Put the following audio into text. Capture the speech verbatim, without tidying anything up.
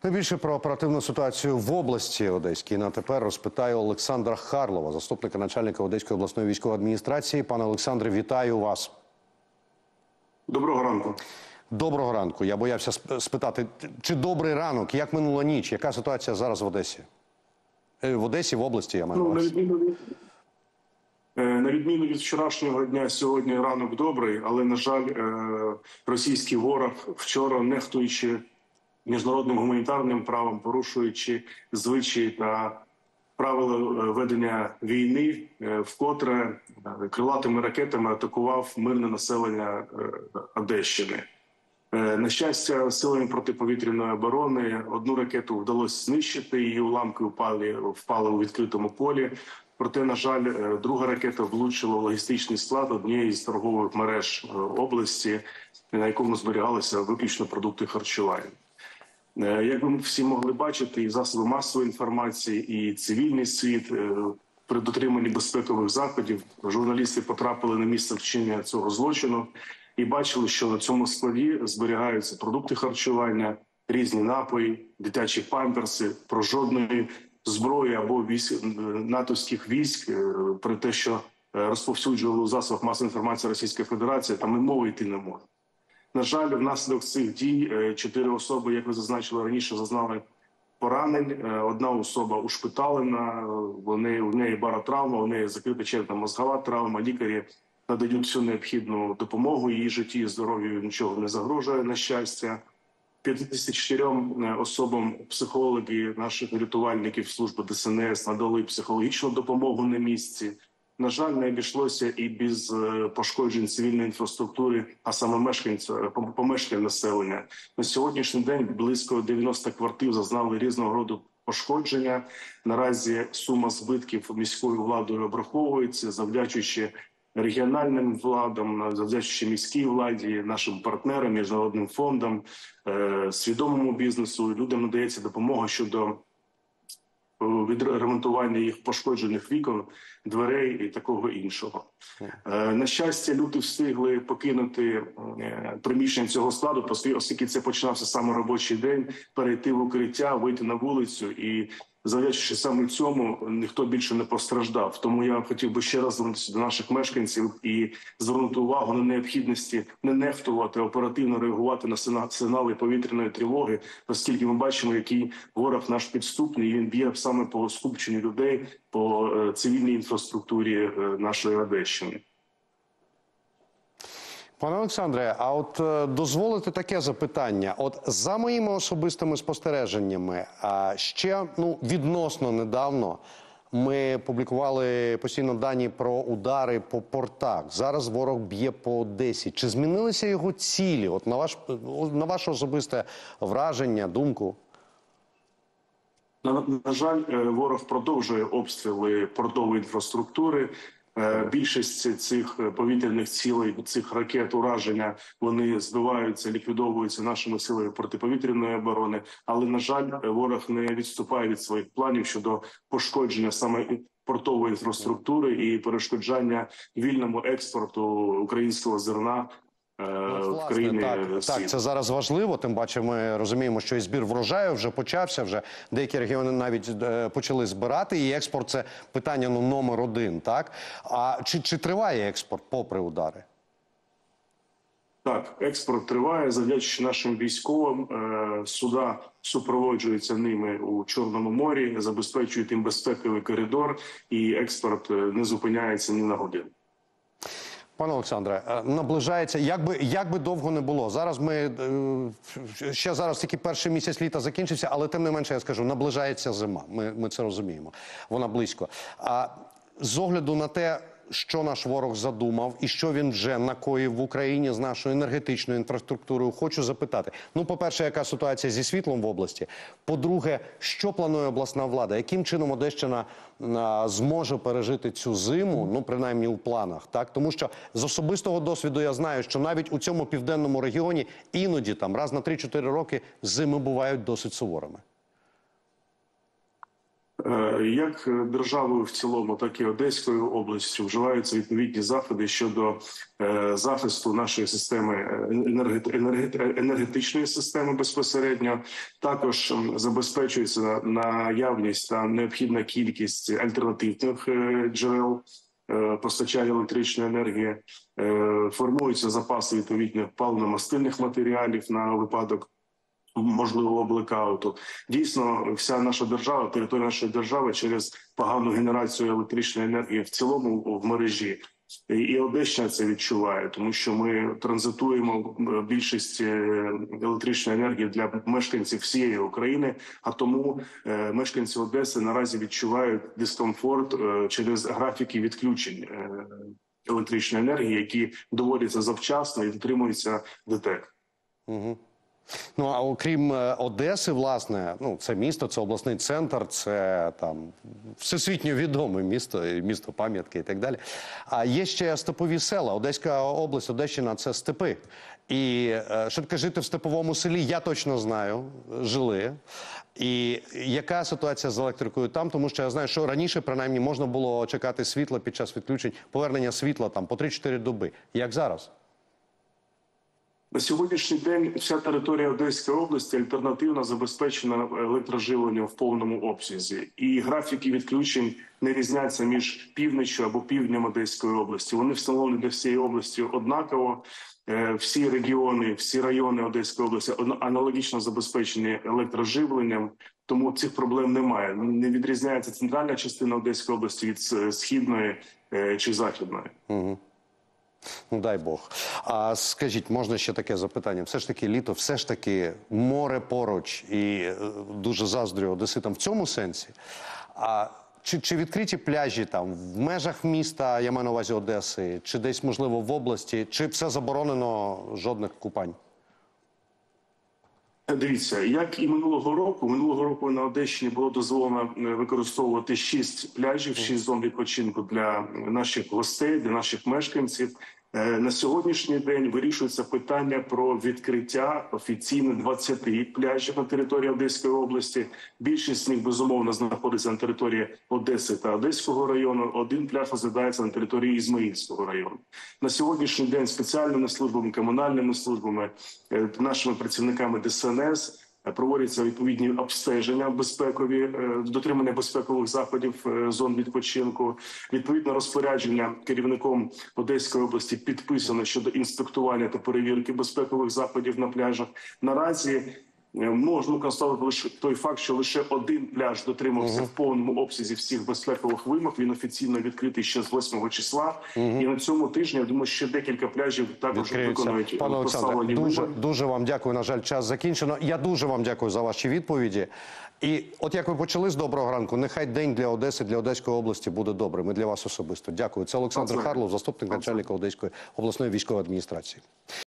Найбільше про оперативну ситуацію в області Одеській на тепер розпитає Олександра Харлова, заступника начальника Одеської обласної військової адміністрації. Пане Олександре, вітаю вас. Доброго ранку. Доброго ранку. Я боявся спитати, чи добрий ранок, як минула ніч, яка ситуація зараз в Одесі? В Одесі, в області, я маю на увазі. Ну, на відміну від, на відміну від вчорашнього дня, сьогодні ранок добрий, але, на жаль, російський ворог вчора, нехтуючи міжнародним гуманітарним правом, порушуючи звичаї та правила ведення війни, вкотре крилатими ракетами атакував мирне населення Одещини. На щастя, силами протиповітряної оборони одну ракету вдалося знищити, її уламки впали, впали у відкритому полі. Проте, на жаль, друга ракета влучила в логістичний склад однієї з торгових мереж області, на якому зберігалися виключно продукти харчування. Як ви всі могли бачити, і засоби масової інформації, і цивільний світ при дотриманні безпекових заходів журналісти потрапили на місце вчинення цього злочину і бачили, що на цьому складі зберігаються продукти харчування, різні напої, дитячі памперси, про жодної зброї або військ, натовських військ, про те, що розповсюджували у засобах масової інформації Російської Федерації, там і мови йти не може. На жаль, внаслідок цих дій чотири особи, як ви зазначили раніше, зазнали поранень. Одна особа ушпиталена, вони, у неї баротравма, у неї закрита черепно-мозгова травма. Лікарі надають всю необхідну допомогу, її житті і здоров'ю нічого не загрожує, на щастя. п'ятдесят чотирьом особам психологи наших рятувальників служби Де Ес Ен Ес надали психологічну допомогу на місці. На жаль, не обійшлося і без пошкоджень цивільної інфраструктури, а саме мешканців, помешкань населення. На сьогоднішній день близько дев'яноста квартир зазнали різного роду пошкодження. Наразі сума збитків міською владою обраховується, завдячуючи регіональним владам, завдячуючи міській владі, нашим партнерам, міжнародним фондам, свідомому бізнесу. Людям надається допомога щодо відремонтування їх пошкоджених вікон, дверей і такого іншого. На щастя, люди встигли покинути приміщення цього складу, оскільки це починався саме робочий день, перейти в укриття, вийти на вулицю, і завдячуючи саме цьому, ніхто більше не постраждав. Тому я хотів би ще раз звернутися до наших мешканців і звернути увагу на необхідності не нехтувати, оперативно реагувати на сигнали повітряної тривоги, оскільки ми бачимо, який ворог наш підступний, і він б'є саме по скупченню людей, по цивільній інфраструктурі нашої Одещини. Пане Олександре, а от дозволите таке запитання. От за моїми особистими спостереженнями, ще ну, відносно недавно ми публікували постійно дані про удари по портах. Зараз ворог б'є по Одесі. Чи змінилися його цілі? От на, ваш, на ваше особисте враження, думку? На, на жаль, ворог продовжує обстріли портової інфраструктури. Більшість цих повітряних цілей, цих ракет ураження, вони збиваються, ліквідовуються нашими силами протиповітряної оборони. Але, на жаль, ворог не відступає від своїх планів щодо пошкодження саме портової інфраструктури і перешкоджання вільному експорту українського зерна. Ну, власне, так, так, це зараз важливо, тим паче ми розуміємо, що і збір врожаю вже почався, вже деякі регіони навіть е, почали збирати, і експорт – це питання ну, номер один, так? А чи, чи триває експорт попри удари? Так, експорт триває, завдячуючи нашим військовим. Е, суда супроводжуються ними у Чорному морі, забезпечують їм безпековий коридор, і експорт не зупиняється ні на годину. Пане Олександре, наближається, як би, як би довго не було, зараз ми, ще зараз тільки перший місяць літа закінчився, але тим не менше, я скажу, наближається зима, ми, ми це розуміємо, вона близько. А з огляду на те, що наш ворог задумав і що він вже накоїв в Україні з нашою енергетичною інфраструктурою, хочу запитати. Ну, по-перше, яка ситуація зі світлом в області? По-друге, що планує обласна влада? Яким чином Одещина а, зможе пережити цю зиму, ну, принаймні у планах, так? Тому що з особистого досвіду я знаю, що навіть у цьому південному регіоні іноді там раз на три-чотири роки зими бувають досить суворими. Е, Як державою в цілому, так і Одеською областю вживаються відповідні заходи щодо е, захисту нашої системи енергет- енергет- енергетичної системи безпосередньо. Також м, забезпечується наявність та необхідна кількість альтернативних е, джерел е, постачання електричної енергії. Е, Формуються запаси відповідних паливно-мастильних матеріалів на випадок можливого блекауту. Дійсно, вся наша держава, територія нашої держави через погану генерацію електричної енергії в цілому в мережі. І Одещина це відчуває, тому що ми транзитуємо більшість електричної енергії для мешканців всієї України. А тому е, мешканці Одеси наразі відчувають дискомфорт е, через графіки відключень е, електричної енергії, які доводяться завчасно і дотримуються ДТЕК. Угу. Ну, а окрім е, Одеси, власне, ну, це місто, це обласний центр, це там всесвітньо відоме місто, і місто пам'ятки і так далі. А є ще степові села. Одеська область, Одещина – це степи. І е, що таке жити в степовому селі, я точно знаю, жили. І яка ситуація з електрикою там? Тому що я знаю, що раніше, принаймні, можна було чекати світла під час відключень, повернення світла там по три-чотири доби. Як зараз? На сьогоднішній день вся територія Одеської області альтернативно забезпечена електроживленням в повному обсязі. І графіки відключень не різняться між північчю або півднем Одеської області. Вони встановлені для всієї області однаково. Всі регіони, всі райони Одеської області аналогічно забезпечені електроживленням, тому цих проблем немає. Не відрізняється центральна частина Одеської області від східної чи західної. Угу. Ну, дай Бог. А скажіть, можна ще таке запитання? Все ж таки літо, все ж таки море поруч і е, дуже заздрю одеситам в цьому сенсі. А чи, чи відкриті пляжі там в межах міста, я маю на увазі Одеси, чи десь, можливо, в області, чи все заборонено, жодних купань? Дивіться, як і минулого року, минулого року на Одещині було дозволено використовувати шість пляжів, шість зон відпочинку для наших гостей, для наших мешканців. На сьогоднішній день вирішується питання про відкриття офіційно двадцяти пляжів на території Одеської області. Більшість з них, безумовно, знаходиться на території Одеси та Одеського району. Один пляж розглядається на території Ізмаїльського району. На сьогоднішній день спеціальними службами, комунальними службами, нашими працівниками Де Се Ен Ес проводяться відповідні обстеження безпекові, дотримання безпекових заходів зон відпочинку. Відповідне розпорядження керівником Одеської області підписано щодо інспектування та перевірки безпекових заходів на пляжах. Наразі можна констатувати лише той факт, що лише один пляж дотримався uh-huh. в повному обсязі всіх безпекових вимог. Він офіційно відкритий ще з восьмого числа. Uh-huh. І на цьому тижні, я думаю, ще декілька пляжів також виконують поставлені вимоги. Дуже, дуже вам дякую. На жаль, час закінчено. Я дуже вам дякую за ваші відповіді. І от як ви почали з доброго ранку, нехай день для Одеси, для Одеської області буде добрим. І для вас особисто. Дякую. Це Олександр Харлов, заступник начальника Одеської обласної військової адміністрації.